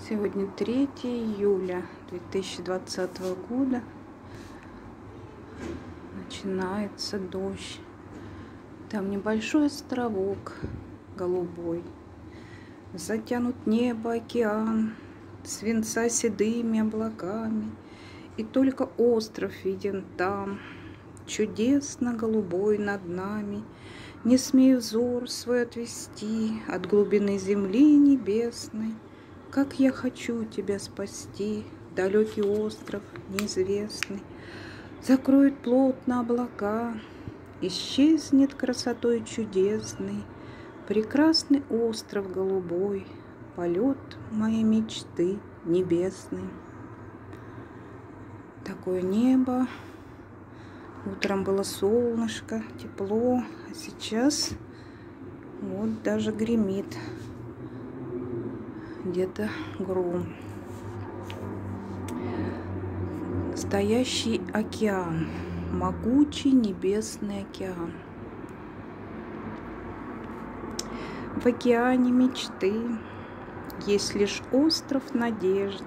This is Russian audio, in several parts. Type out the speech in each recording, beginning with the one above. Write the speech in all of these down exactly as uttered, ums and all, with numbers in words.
Сегодня третье июля две тысячи двадцатого года. Начинается дождь. Там небольшой островок голубой. Затянут небо, океан, свинца седыми облаками. И только остров виден там, чудесно голубой над нами. Не смею взор свой отвести от глубины земли небесной. Как я хочу тебя спасти, далекий остров неизвестный. Закроет плотно облака, исчезнет красотой чудесной. Прекрасный остров голубой, полет моей мечты небесной. Такое небо. Утром было солнышко, тепло, а сейчас вот даже гремит где-то гром. Настоящий океан, могучий небесный океан. В океане мечты есть лишь остров надежды.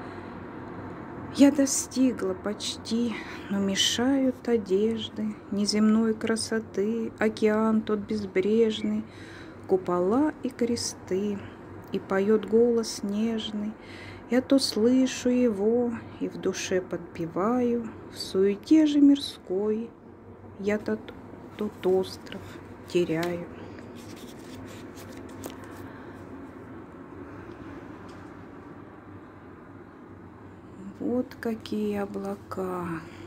Я достигла почти, но мешают одежды неземной красоты, океан тот безбрежный, купола и кресты. И поет голос нежный, я то слышу его и в душе подпеваю, в суете же мирской я тот, тот остров теряю. Вот какие облака.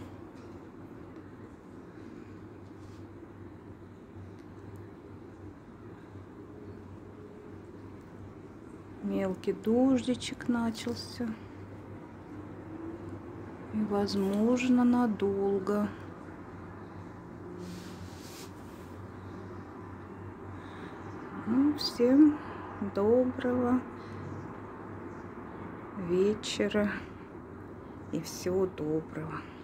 Мелкий дождичек начался. И, возможно, надолго. Ну, всем доброго вечера и всего доброго.